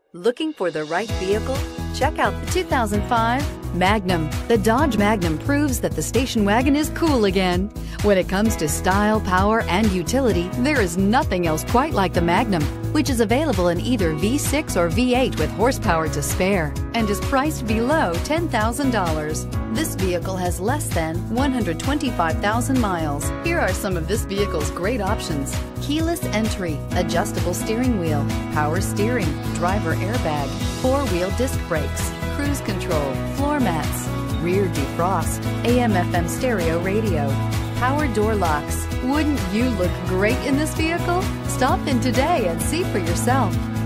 Looking for the right vehicle? Check out the 2005 Magnum. The Dodge Magnum proves that the station wagon is cool again. When it comes to style, power, and utility, there is nothing else quite like the Magnum, which is available in either V6 or V8 with horsepower to spare and is priced below $10,000. This vehicle has less than 125,000 miles. Here are some of this vehicle's great options: keyless entry, adjustable steering wheel, power steering, driver airbag, four-wheel disc brakes, cruise control, floor mats, rear defrost, AM/FM stereo radio, power door locks. Wouldn't you look great in this vehicle? Stop in today and see for yourself.